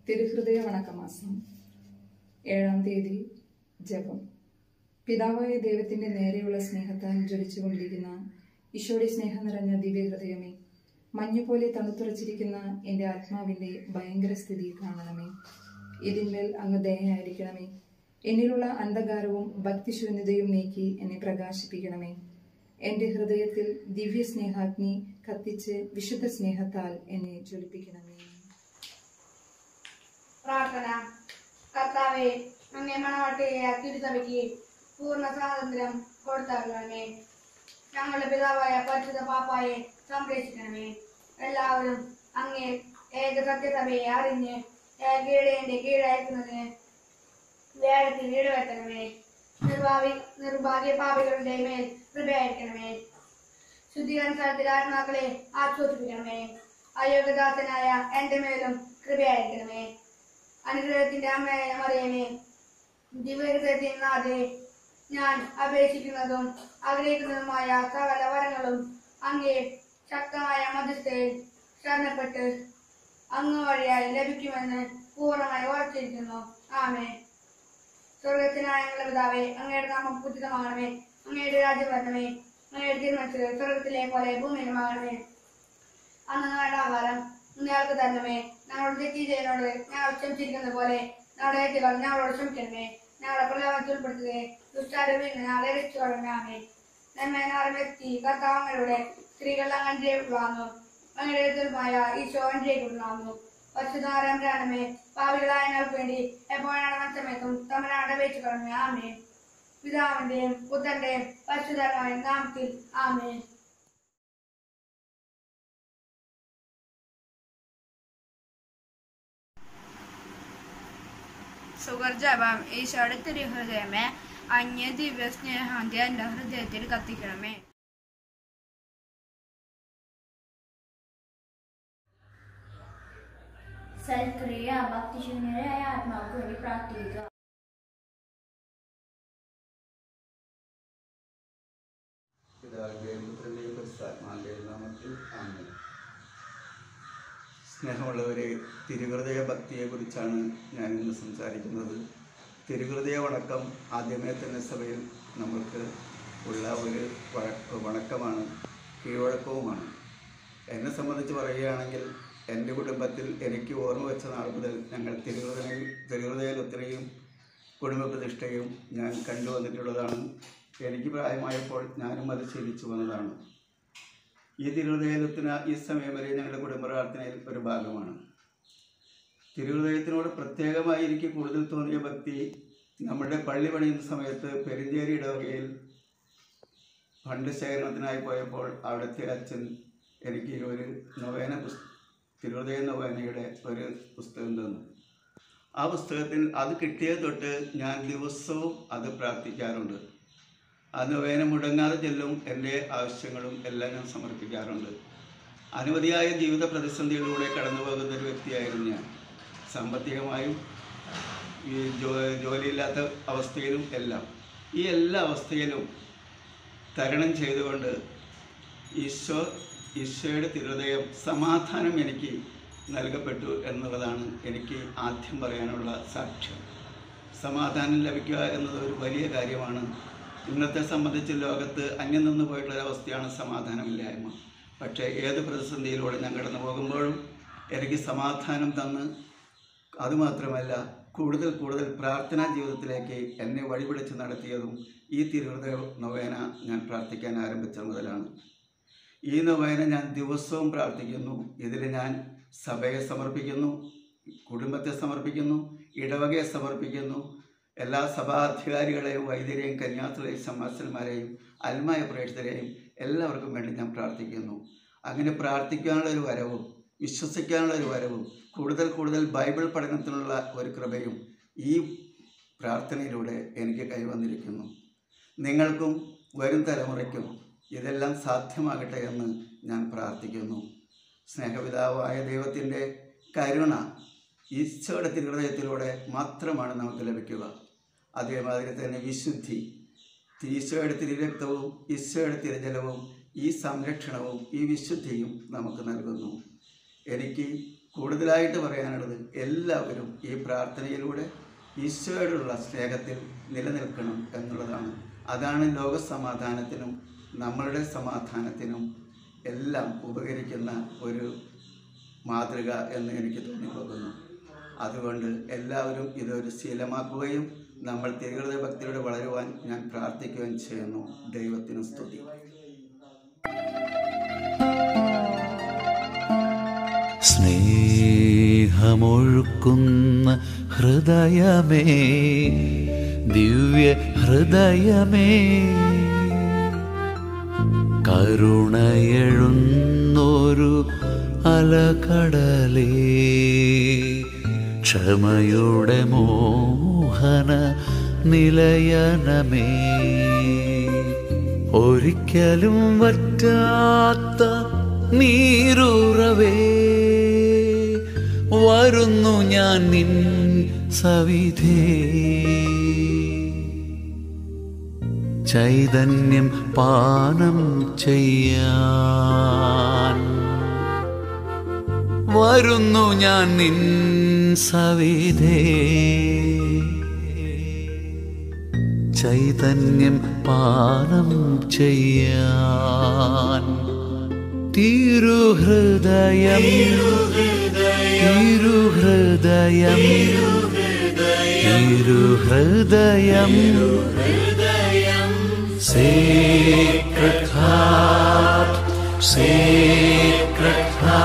തിരുഹൃദയ വണക്കമാസം 7-ാം തീയതി ജപം. പിതാവായ ദൈവത്തിന്റെ നേരെയുള്ള സ്നേഹത്താൽ ജ്വലിച്ചുകൊണ്ടിരിക്കുന്ന ഈശോയുടെ സ്നേഹം നിറഞ്ഞ ദിവ്യഹൃദയമേ, മഞ്ഞുപോലെ തണുത്തുറച്ചിരിക്കുന്ന എൻ്റെ ആത്മാവിൻ്റെ ഭയങ്കര സ്ഥിതി കാണണമേ. ഇതിന്മേൽ അങ്ങ് ദയയായിരിക്കണമേ. എന്നിലുള്ള അന്ധകാരവും ഭക്തിശൂന്യതയും നീക്കി എന്നെ പ്രകാശിപ്പിക്കണമേ. എൻ്റെ ഹൃദയത്തിൽ ദിവ്യ സ്നേഹാഗ്നി കത്തിച്ച് വിശുദ്ധ സ്നേഹത്താൽ എന്നെ ജ്വലിപ്പിക്കണമേ. പ്രാർത്ഥന. കർത്താവേ, അങ്ങേ മണവാട്ടിയായ തിരുസഭയ്ക്ക് പൂർണ്ണ സ്വാതന്ത്ര്യം കൊടുത്തരണമേ. ഞങ്ങളുടെ പിതാവായ പരിശുദ്ധ പാപ്പായെ സംരക്ഷിക്കണമേ. എല്ലാവരും അങ്ങേ ഏക സത്യസഭയെ അറിഞ്ഞ് ഏകയുടെ കീഴയക്കുന്നതിന് വേഗത്തിൽ ഈടുവെത്തണമേ. നിർഭാഗ്യ പാപികളുടെ മേൽ കൃപയായിരിക്കണമേ. ശുദ്ധീകരണ സ്ഥലത്തിൽ ആത്മാക്കളെ ആശ്വസിപ്പിക്കണമേ. അയോഗ്യദാസനായ എന്റെ മേലും കൃപയായിരിക്കണമേ. അനുഗ്രഹത്തിന്റെ അമ്മയായ മറിയമേ, ദിവ്യഹൃദയത്തിൻ നാഥേ, ഞാൻ അപേക്ഷിക്കുന്നതും ആഗ്രഹിക്കുന്നതുമായ സകല വരങ്ങളും അങ്ങേ ശക്തമായ മധ്യസ്ഥയിൽ ശരണപ്പെട്ട് അങ്ങ് വഴിയായി ലഭിക്കുമെന്ന് പൂർണ്ണമായി ഉറച്ചിരിക്കുന്നു. ആമേൻ. സ്വർഗത്തിനായ ഞങ്ങളുടെ പിതാവേ, അങ്ങയുടെ നാമം പൂജിതമാകണമേ. അങ്ങയുടെ രാജ്യം വരണമേ. അങ്ങയുടെ തിരുമനസ്സ് സ്വർഗത്തിലെ പോലെ ഭൂമിയിലുമാകണമേ. അന്ന് ഞങ്ങളുടെ ആഹാരം ഞങ്ങൾക്ക് തരണമേ. ഞങ്ങളുടെ തെറ്റ് ചെയ്യുന്നോട് ഞങ്ങൾ ക്ഷമിച്ചിരിക്കുന്നത് പോലെ ഞങ്ങളുടെ തെറ്റുകൾ ഞങ്ങളോട് ക്ഷമിക്കണമേ. ഞങ്ങളുടെ പ്രലോഭനത്തിൽ ഉൾപ്പെടുത്തുകയെ ദുഷ്ടാരൂപിയിൽ നിന്ന് ഞങ്ങളെ രക്ഷിച്ചുകൊള്ളണമേ. ആമേൻ. നന്മ വ്യക്തി കർത്താവങ്ങളുടെ സ്ത്രീകൾ അങ്ങനെ വാങ്ങുന്നു. അങ്ങയുടെ എതിർമായ ഈശോ അനുഗ്രഹിക്കപ്പെടുന്നു. പരിശുദ്ധമേ, പാപികളായ ഞങ്ങൾക്ക് വേണ്ടി എപ്പോഴാണ് മനസ്സമയത്തും തമ്മനാട് അപേക്ഷിക്കണമേ. ആമേൻ. പിതാവിന്റെയും പുത്രന്റെയും പരിശുദ്ധമായ നാമത്തിൽ. ആമേൻ. സുഗർജപം. ഈശോയുടെ തിരുഹൃദയമേ, അങ്ങേ ദിവ്യ സ്നേഹാന്തി എന്റെ ഹൃദയത്തിൽ കത്തിക്കണമേ. സൽക്രിയ. ഭക്തിശൂന്യരായ ആത്മാർക്ക് വേണ്ടി പ്രാർത്ഥിക്കുക. പിതാവിന്റെയും പുത്രന്റെയും പരിശുദ്ധാത്മാവിന്റെയും നാമത്തിൽ. ആമേൻ. സ്നേഹമുള്ളവരെ, തിരുഹൃദയ ഭക്തിയെക്കുറിച്ചാണ് ഞാനിന്ന് സംസാരിക്കുന്നത്. തിരുഹൃദയ വണക്കം ആദ്യമേ തന്നെ സഭയിൽ നമ്മൾക്ക് ഉള്ള ഒരു വണക്കമാണ്, കീഴ്വഴക്കവുമാണ്. എന്നെ സംബന്ധിച്ച് പറയുകയാണെങ്കിൽ, എൻ്റെ കുടുംബത്തിൽ എനിക്ക് ഓർമ്മ വെച്ച നാൾ മുതൽ ഞങ്ങൾ തിരുഹൃദയത്തിലെയും കുടുംബ പ്രതിഷ്ഠയും ഞാൻ കണ്ടുവന്നിട്ടുള്ളതാണ്. എനിക്ക് പ്രായമായപ്പോൾ ഞാനും അത് ശീലിച്ചു വന്നതാണ്. ഈ തിരുഹൃദയത്തിന് ഈ സമയം വരെ ഞങ്ങളുടെ കുടുംബ പ്രാർത്ഥനയിൽ ഒരു ഭാഗമാണ്. തിരുഹൃദയത്തിനോട് പ്രത്യേകമായി എനിക്ക് കൂടുതൽ തോന്നിയ ഭക്തി, നമ്മുടെ പള്ളി പണിയുന്ന സമയത്ത് പെരിഞ്ചേരി ഇടവകയിൽ ഫണ്ട് ശേഖരണത്തിനായി പോയപ്പോൾ അവിടുത്തെ അച്ഛൻ എനിക്ക് ഒരു തിരുഹൃദയ നൊവേനയുടെ ഒരു പുസ്തകം തന്നു. ആ പുസ്തകത്തിൽ അത് കിട്ടിയത് തൊട്ട് ഞാൻ ദിവസവും അത് പ്രാർത്ഥിക്കാറുണ്ട്. ആ നൊവേന മുടങ്ങാതെ ചെല്ലും. എൻ്റെ ആവശ്യങ്ങളും എല്ലാം ഞാൻ സമർപ്പിക്കാറുണ്ട്. അനവധിയായ ജീവിത പ്രതിസന്ധികളിലൂടെ കടന്നു പോകുന്ന ഒരു വ്യക്തിയായിരുന്നു ഞാൻ. സാമ്പത്തികമായും ഈ ജോലിയില്ലാത്ത അവസ്ഥയിലും എല്ലാം. ഈ എല്ലാ അവസ്ഥയിലും തരണം ചെയ്തുകൊണ്ട് ഈശോയുടെ തിരുഹൃദയം സമാധാനം എനിക്ക് നൽകപ്പെട്ടു എന്നുള്ളതാണ് എനിക്ക് ആദ്യം പറയാനുള്ള സാക്ഷ്യം. സമാധാനം ലഭിക്കുക എന്നത് ഒരു വലിയ കാര്യമാണ്. ഇന്നത്തെ സംബന്ധിച്ച് ലോകത്ത് അന്യം നിന്ന് പോയിട്ടുള്ളൊരവസ്ഥയാണ് സമാധാനമില്ലായ്മ. പക്ഷേ ഏത് പ്രതിസന്ധിയിലൂടെ ഞാൻ കടന്നു പോകുമ്പോഴും എനിക്ക് സമാധാനം തന്ന്, അതുമാത്രമല്ല കൂടുതൽ പ്രാർത്ഥനാ ജീവിതത്തിലേക്ക് എന്നെ വഴിപിടിച്ച് നടത്തിയതും ഈ തിരുഹൃദയ നൊവേന ഞാൻ പ്രാർത്ഥിക്കാൻ ആരംഭിച്ച മുതലാണ്. ഈ നൊവേന ഞാൻ ദിവസവും പ്രാർത്ഥിക്കുന്നു. ഇതിൽ ഞാൻ സഭയെ സമർപ്പിക്കുന്നു, കുടുംബത്തെ സമർപ്പിക്കുന്നു, ഇടവകയെ സമർപ്പിക്കുന്നു, എല്ലാ സഭാധികാരികളെയും വൈദ്യരെയും കന്യാസ്ത്രീയെയും സമാസന്മാരെയും അൽമായ പ്രേക്ഷിതരെയും എല്ലാവർക്കും വേണ്ടി ഞാൻ പ്രാർത്ഥിക്കുന്നു. അങ്ങനെ പ്രാർത്ഥിക്കാനുള്ളൊരു വരവും വിശ്വസിക്കാനുള്ളൊരു വരവും കൂടുതൽ ബൈബിൾ പഠനത്തിനുള്ള ഒരു കൃപയും ഈ പ്രാർത്ഥനയിലൂടെ എനിക്ക് കൈവന്നിരിക്കുന്നു. നിങ്ങൾക്കും വരും തലമുറയ്ക്കും ഇതെല്ലാം സാധ്യമാകട്ടെ എന്ന് ഞാൻ പ്രാർത്ഥിക്കുന്നു. സ്നേഹപിതാവായ ദൈവത്തിൻ്റെ കരുണ ഈശോയുടെ തിരുഹൃദയത്തിലൂടെ മാത്രമാണ് നമുക്ക് ലഭിക്കുക. അതേമാതിരി തന്നെ വിശുദ്ധി, ഈശോയുടെ തിരുരക്തവും ഈശോയുടെ തിരുജലവും ഈ സംരക്ഷണവും ഈ വിശുദ്ധിയും നമുക്ക് നൽകുന്നു. എനിക്ക് കൂടുതലായിട്ട് പറയാനുള്ളത്, എല്ലാവരും ഈ പ്രാർത്ഥനയിലൂടെ ഈശോയോടുള്ള സ്നേഹത്തിൽ നിലനിൽക്കണം എന്നുള്ളതാണ്. അതാണ് ലോകസമാധാനത്തിനും നമ്മളുടെ സമാധാനത്തിനും എല്ലാം ഉപകരിക്കുന്ന ഒരു മാതൃക എന്ന് എനിക്ക് തോന്നിപ്പോകുന്നു. അതുകൊണ്ട് എല്ലാവരും ഇതൊരു ശീലമാക്കുകയും നമ്മൾ തിരുഹൃദയ ഭക്തിയിലൂടെ വളരുവാൻ ഞാൻ പ്രാർത്ഥിക്കുകയും ചെയ്യുന്നു. ദൈവത്തിന് സ്തുതി. സ്നേഹമൊഴുക്കുന്ന ഹൃദയമേ, ദിവ്യ ഹൃദയമേ, കരുണയെഴുന്നൊരു അലകടലേ, ക്ഷമയുടെ മോഹന നിലയനമേ, ഒരിക്കലും വറ്റാത്ത നീരുറവേ, വരുന്നു ഞാൻ നിൻ സവിധേ, ചൈതന്യം പാനം ചെയ്യാൻ, വരുന്നു ഞാൻ നിൻ സവിധേ, ചൈതന്യം പാനം ചെയ്യാൻ. തിരുഹൃദയം തിരുഹൃദയം തിരുഹൃദയം Sacred Heart, Sacred Heart.